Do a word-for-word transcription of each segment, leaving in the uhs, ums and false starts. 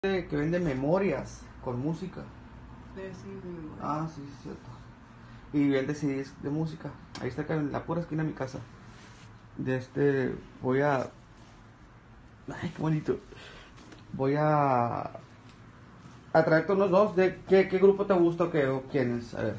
Que vende memorias con música. Pero sí, mi memoria. Ah, sí, sí, cierto. Y vende C Ds de música. Ahí está acá en la pura esquina de mi casa. De este, voy a... Ay, qué bonito. Voy a... A traerte unos dos. ¿De qué, qué grupo te gusta o qué? ¿O quiénes? A ver.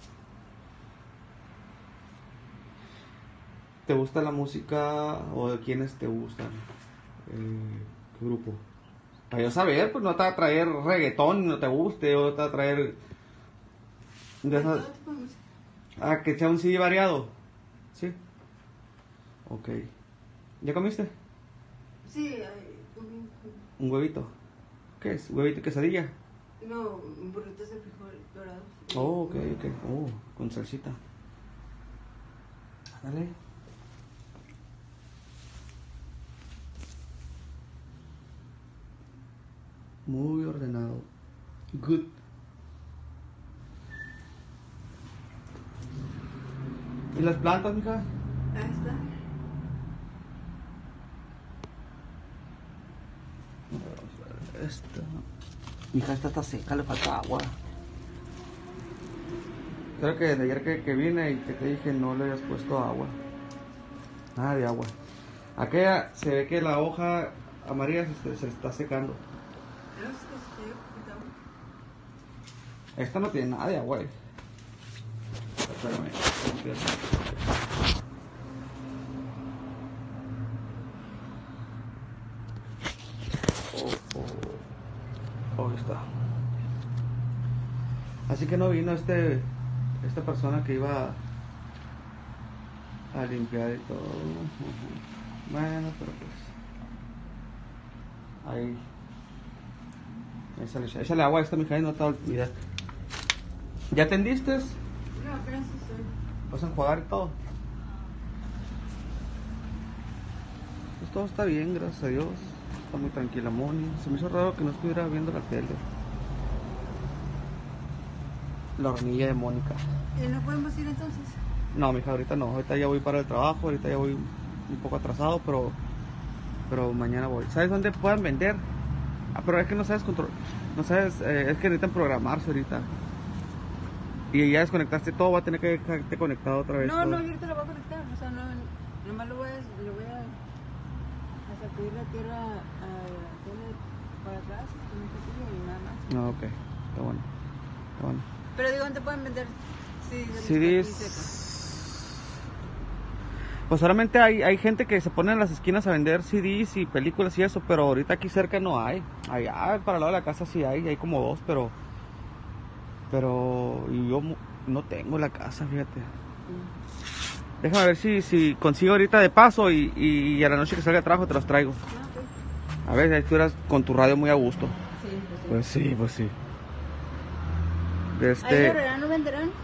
¿Te gusta la música o de quiénes te gustan? Eh, ¿Qué grupo? Para yo saber, pues no te va a traer reggaetón, no te guste, o te va a traer... De De esas... todo tipo de música. Ah, que sea un C D variado. ¿Sí? Ok. ¿Ya comiste? Sí, ay, comí- ¿Un huevito? ¿Qué es? ¿Huevito y quesadilla? no, burritos de frijol dorados. Oh, ok, ok. Oh, con salsita. Dale. Muy ordenado. Good. ¿Y las plantas, mija? Ahí está. Esta. Mija, esta está seca, le falta agua. Creo que de ayer que, que vine y que te dije no le hayas puesto agua. Nada de agua. Aquella se ve que la hoja amarilla se, se está secando. No sé si se poquito agua. Esta no tiene nada de agua. eh. Espérame. Oh, oh. Oh, ahí está. Así que no vino este esta persona que iba a limpiar y todo. Ujú. Bueno, pero pues ahí. Échale, échale agua a esta, mija, y no te va a olvidar. ¿Ya atendiste? No, apenas estoy. ¿Vas a enjuagar y todo? Pues todo está bien, gracias a Dios. Está muy tranquila Moni. Se me hizo raro que no estuviera viendo la tele. La hornilla de Mónica. ¿Y no podemos ir entonces? No, mija, ahorita no. Ahorita ya voy para el trabajo. Ahorita ya voy un poco atrasado, pero pero mañana voy. ¿Sabes dónde puedan vender? Ah, pero es que no sabes control. No sabes, eh, es que necesitan programarse ahorita. Y ya desconectaste todo, va a tener que dejarte conectado otra vez. No, todo. no, yo ahorita lo voy a conectar. O sea, no, nomás lo voy a, lo voy a, a sacudir la tierra a, a, para atrás con un cepillo y nada más. No, ok. Está bueno. Está bueno. Pero digo, ¿dónde pueden vender C Ds? C Ds. Pues solamente hay, hay gente que se pone en las esquinas a vender C Ds y películas y eso, pero ahorita aquí cerca no hay. Allá para el lado de la casa sí hay, hay como dos, pero pero y yo mu- no tengo la casa, fíjate. Mm. Déjame ver si, si consigo ahorita de paso y, y, y a la noche que salga de trabajo te los traigo. Ah, ok. A ver, ahí estuvieras con tu radio muy a gusto. Sí, pues sí. Pues sí, pues sí. De ¿Ahí este... venderán, no venderán? ¿No?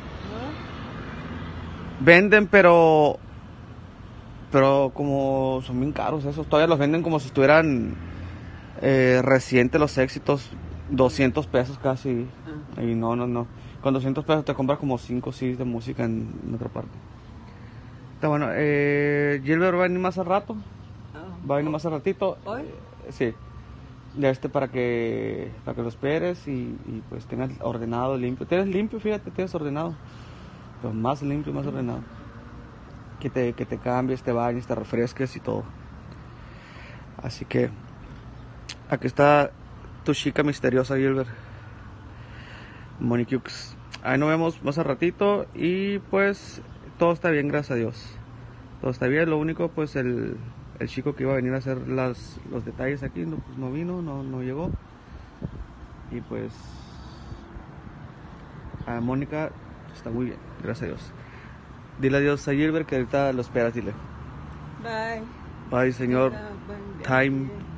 Venden, pero pero como son bien caros esos, todavía los venden como si estuvieran eh, recientes los éxitos, doscientos pesos casi. Ah. Y no, no, no. Con doscientos pesos te compras como cinco C Ds de música en, en otra parte. Está bueno. Eh, Gilbert va a venir más al rato. Oh. Va a venir más al ratito. ¿Hoy? Eh, sí. De este para que para que lo esperes y, y pues tengas ordenado, limpio. Tienes limpio, fíjate, tienes ordenado. Pero más limpio, más ordenado. Que te, que te cambies, te bañes, te refresques y todo. Así que aquí está tu chica misteriosa, Gilbert. Moniqueux. Ahí nos vemos más al ratito y pues todo está bien, gracias a Dios. Todo está bien, lo único pues el, el chico que iba a venir a hacer las, los detalles aquí no, pues, no vino, no, no llegó. Y pues a Mónica está muy bien, gracias a Dios. Dile adiós a Gilbert que ahorita lo esperas, dile. Bye. Bye, señor Buen viaje. Time